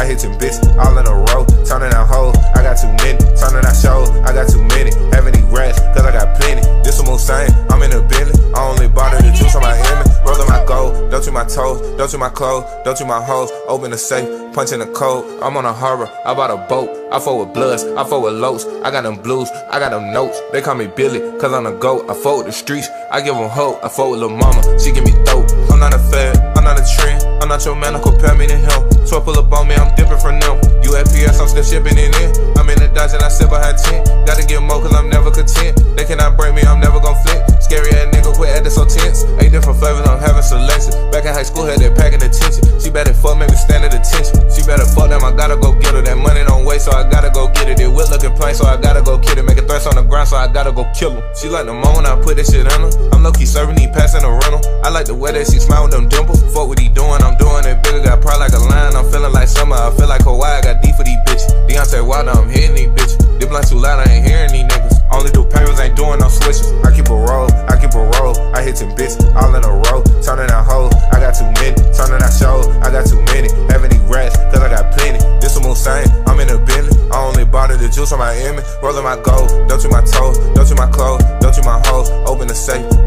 I hit 10 bitches all in a row. Turning out hoes, I got too many. Turning out shows, I got too many. Having these rats, cause I got plenty. This a Moussain, I'm in a Bentley. I only bought the juice on my image. Rolling my gold, don't treat my toes, don't treat my clothes, don't treat my hoes. Open the safe, punch in the code. I'm on a harbor, I bought a boat. I fuck with bloods, I fuck with lows. I got them blues, I got them notes. They call me Billy, cause I'm a goat. I fuck with the streets, I give them hope. I fuck with lil' mama, she give me dope. I'm not a fad, I'm not a trend. I'm not your man, I compare me to him. 12 pull up on me, I'm different from them. UFPS, I'm still shipping it in. I'm in the Dodge and I sit behind 10. Gotta get more cause I'm never content. They cannot break me, I'm never gon' flip. Scary ass nigga, quit acting so tense. 8 different flavors, I'm having selection. Back in high school, had that packing attention. She better fuck, make me stand at attention. She better fuck them, I gotta go get her. That money don't wait, so I gotta go get it. It whip looking plain, so I gotta go kill it. Make a threats on the ground, so I gotta go kill her. She like the moment I put this shit on her. I'm low-key serving, he passing a rental. I like the way that she smile with them dimples. Fuck what he doing, I'm doing it bigger. Got pride like a lion, I'm feeling like summer. I feel like Hawaii, I got deep for these bitches. Deontay Wilder, I'm hitting these bitches. This blunt too loud, I ain't hearing these niggas. Only do papers, ain't doing no switches. I keep a roll, I keep a roll. I hit 10 bitches all in a row. Turning out hoes, I got too many. Turning out shows, I got too many. Having these rats, cause I got plenty. This a Moussain, I'm in a Bentley. I only bought the juice on my image. Rolling my gold, don't treat my toes, don't treat my clothes, don't treat my hoes. Open the safe,